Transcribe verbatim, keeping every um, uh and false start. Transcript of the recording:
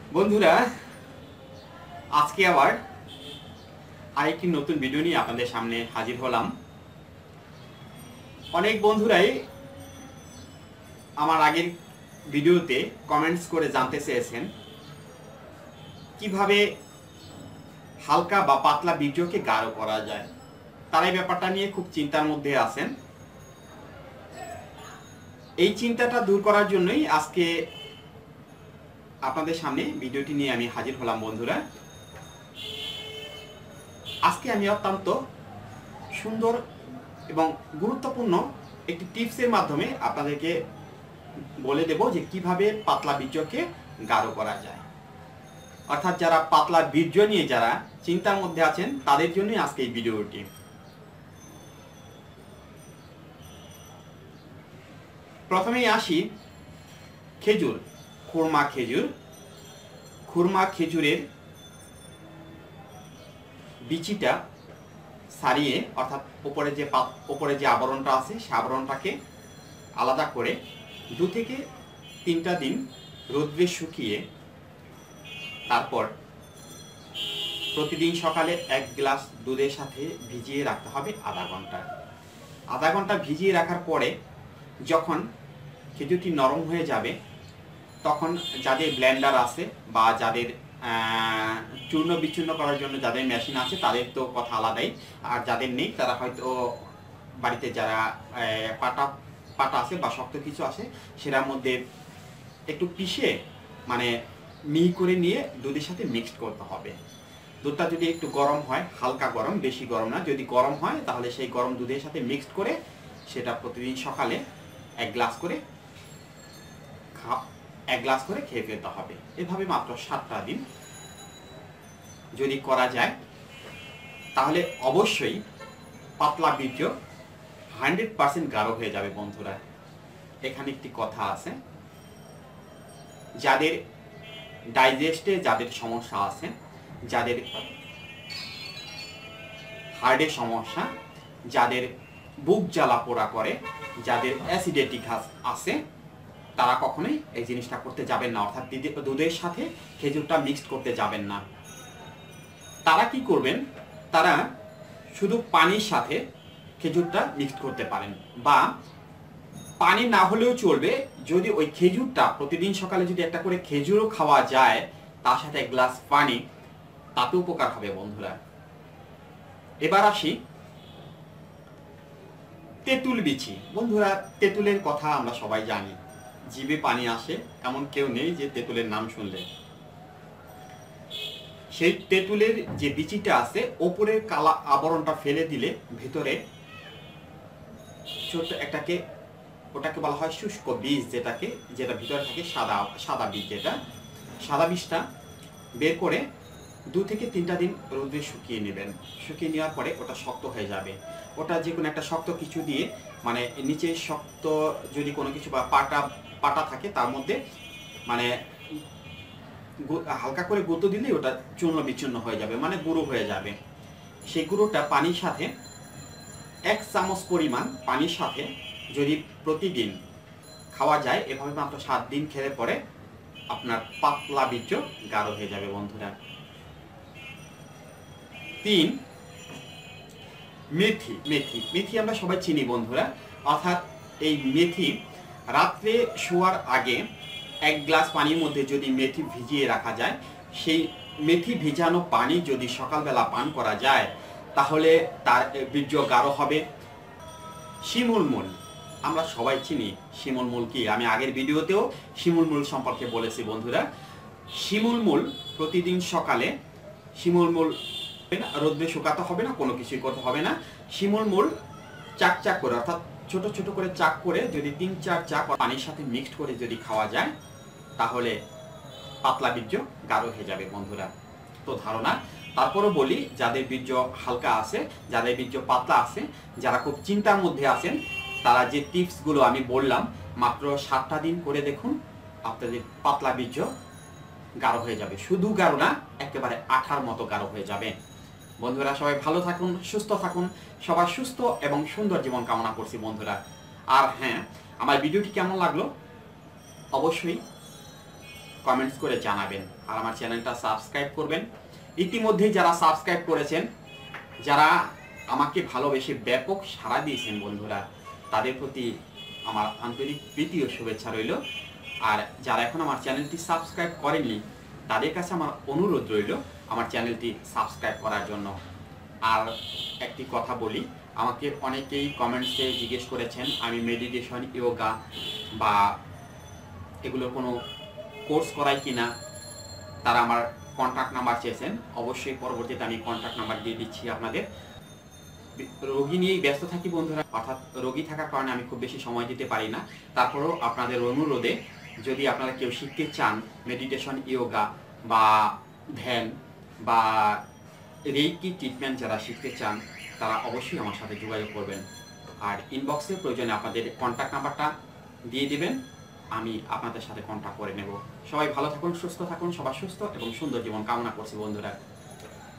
বন্ধুরা, আজকে আবার আরেকটি নতুন ভিডিও নিয়ে আপনাদের সামনে হাজির হলাম। অনেক বন্ধুরাই আমার আগের ভিডিওতে কমেন্টস করে জানতে চেয়েছেন কিভাবে হালকা বা পাতলা বীর্যকে গাঢ় করা যায়। তারা এই ব্যাপারটা নিয়ে খুব চিন্তার মধ্যে আছেন। এই চিন্তাটা দূর করার জন্যই আজকে আপনাদের সামনে ভিডিওটি নিয়ে আমি হাজির হলাম। বন্ধুরা, আজকে আমি অত্যন্ত সুন্দর এবং গুরুত্বপূর্ণ একটি টিপসের মাধ্যমে আপনাদেরকে বলে দেব যে কিভাবে পাতলা বীর্যকে গাঢ় করা যায়। অর্থাৎ যারা পাতলা বীর্য নিয়ে যারা চিন্তার মধ্যে আছেন তাদের জন্যই আজকে এই ভিডিওটি। প্রথমেই আসি খেজুর, খুরমা খেজুর। খুরমা খেজুরের বিচিটা ছাড়িয়ে, অর্থাৎ উপরে যে উপরে যে আবরণটা আছে সে আবরণটাকে আলাদা করে দু থেকে তিনটা দিন রোদ্রে শুকিয়ে তারপর প্রতিদিন সকালে এক গ্লাস দুধের সাথে ভিজিয়ে রাখতে হবে আধা ঘন্টা। আধা ঘন্টা ভিজিয়ে রাখার পরে যখন খেজুরটি নরম হয়ে যাবে তখন যাদের ব্লেন্ডার আছে বা যাদের চূর্ণ বিচূর্ণ করার জন্য যাদের মেশিন আছে তাদের তো কথা আলাদাই, আর যাদের নেই তারা হয়তো বাড়িতে যারা পাটা পাটা আছে বা শক্ত কিছু আছে সেটার মধ্যে একটু পিষে মানে মিহি করে নিয়ে দুধের সাথে মিক্সড করতে হবে। দুধটা যদি একটু গরম হয়, হালকা গরম, বেশি গরম না, যদি গরম হয় তাহলে সেই গরম দুধের সাথে মিক্সড করে সেটা প্রতিদিন সকালে এক গ্লাস করে খা এক গ্লাস করে খেয়ে ফেলতে হবে। এভাবে মাত্র সাতটা দিন যদি করা যায় তাহলে অবশ্যই পাতলা বীর্য হান্ড্রেড পার্সেন্ট গাঢ় হয়ে যাবে। বন্ধুরা, এখানে একটি কথা আছে, যাদের ডাইজেস্টে যাদের সমস্যা আছে, যাদের হার্টের সমস্যা, যাদের বুক জ্বালা পোড়া করে, যাদের অ্যাসিডিটি আছে তারা কখনোই এই জিনিসটা করতে যাবেন না, অর্থাৎ দুধের সাথে খেজুরটা মিক্সড করতে যাবেন না। তারা কি করবেন, তারা শুধু পানির সাথে খেজুরটা মিক্সড করতে পারেন, বা পানি না হলেও চলবে যদি ওই খেজুরটা প্রতিদিন সকালে যদি একটা করে খেজুরও খাওয়া যায় তার সাথে এক গ্লাস পানি, তাতে উপকার হবে। বন্ধুরা, এবার আসি তেঁতুল বিচি। বন্ধুরা, তেঁতুলের কথা আমরা সবাই জানি, জিভে পানি আসে এমন কেউ নেই যে তেঁতুলের নাম শুনলে। সেই তেঁতুলের যে বিচিটা আছে ওপরের কালা আবরণটা ফেলে দিলে ভিতরে ছোট্ট একটাকে, ওটাকে বলা হয় শুষ্ক বীজ, যেটাকে যেটা ভিতরে থাকে সাদা সাদা বীজ, যেটা সাদা বীজটা বের করে দু থেকে তিনটা দিন রোদে শুকিয়ে নেবেন। শুকিয়ে নেওয়ার পরে ওটা শক্ত হয়ে যাবে। ওটা যে কোনো একটা শক্ত কিছু দিয়ে, মানে নিচে শক্ত যদি কোনো কিছু বা পাটা পাটা থাকে তার মধ্যে মানে হালকা করে গুঁতো দিলেই ওটা চূর্ণ বিচূর্ণ হয়ে যাবে, মানে গুঁড়ো হয়ে যাবে। সেই গুঁড়োটা পানির সাথে এক চামচ পরিমাণ পানির সাথে যদি প্রতিদিন খাওয়া যায়, এভাবে মাত্র সাত দিন খেলে পরে আপনার পাতলা বীর্য গাঢ় হয়ে যাবে। বন্ধুরা, তিন, মেথি। মেথি মেথি আমরা সবাই চিনি বন্ধুরা, অর্থাৎ এই মেথি রাত্রে শোয়ার আগে এক গ্লাস পানির মধ্যে যদি মেথি ভিজিয়ে রাখা যায়, সেই মেথি ভিজানো পানি যদি সকালবেলা পান করা যায় তাহলে তার বীর্য গাঢ় হবে। শিমুল মূল আমরা সবাই চিনি। শিমুল মূল কি, আমি আগের ভিডিওতেও শিমুল মূল সম্পর্কে বলেছি। বন্ধুরা, শিমুল মূল প্রতিদিন সকালে শিমুল মূল রোদ্রে শুকাতে হবে না, কোনো কিছুই করতে হবে না। শিমুল মূল চাক চাক করে, অর্থাৎ ছোট ছোট করে চাক করে যদি তিন চার চাক পানির সাথে মিক্সড করে যদি খাওয়া যায় তাহলে পাতলা বীর্য গাঢ় হয়ে যাবে। বন্ধুরা, তো ধারণা তারপরও বলি, যাদের বীর্য হালকা আছে, যাদের বীর্য পাতলা আছে, যারা খুব চিন্তার মধ্যে আছেন, তারা যে টিপসগুলো আমি বললাম মাত্র সাতটা দিন করে দেখুন, আপনাদের পাতলা বীর্য গাঢ় হয়ে যাবে। শুধু গাঢ় না, একেবারে আঠার মতো গাঢ় হয়ে যাবে। বন্ধুরা, সবাই ভালো থাকুন, সুস্থ থাকুন, সবাই সুস্থ এবং সুন্দর জীবন কামনা করছি বন্ধুরা। আর হ্যাঁ, আমার ভিডিওটি কেমন লাগলো অবশ্যই কমেন্টস করে জানাবেন আর আমার চ্যানেলটা সাবস্ক্রাইব করবেন। ইতিমধ্যেই যারা সাবস্ক্রাইব করেছেন, যারা আমাকে ভালোবেসে ব্যাপক সাড়া দিয়েছেন বন্ধুরা, তাদের প্রতি আমার আন্তরিক প্রীতি ও শুভেচ্ছা রইল। আর যারা এখন আমার চ্যানেলটি সাবস্ক্রাইব করেননি, তাদের কাছে আমার অনুরোধ রইল আমার চ্যানেলটি সাবস্ক্রাইব করার জন্য। আর একটি কথা বলি, আমাকে অনেকেই কমেন্টসে জিজ্ঞেস করেছেন আমি মেডিটেশন, ইয়োগা বা এগুলোর কোনো কোর্স করাই কিনা, তারা আমার কন্ট্যাক্ট নাম্বার চেয়েছেন। অবশ্যই পরবর্তীতে আমি কন্ট্যাক্ট নাম্বার দিয়ে দিচ্ছি আপনাদের। রোগী নিয়েই ব্যস্ত থাকি বন্ধুরা, অর্থাৎ রোগী থাকার কারণে আমি খুব বেশি সময় দিতে পারি না। তারপরেও আপনাদের অনুরোধে যদি আপনারা কেউ শিখতে চান মেডিটেশন, ইয়োগা বা ধ্যান বা রেইকি ট্রিটমেন্ট যারা শিখতে চান, তারা অবশ্যই আমার সাথে যোগাযোগ করবেন। আর ইনবক্সে প্রয়োজনে আপনাদের কন্ট্যাক্ট নাম্বারটা দিয়ে দিবেন, আমি আপনাদের সাথে কন্ট্যাক্ট করে নেব। সবাই ভালো থাকুন, সুস্থ থাকুন, সবার সুস্থ এবং সুন্দর জীবন কামনা করছি বন্ধুরা।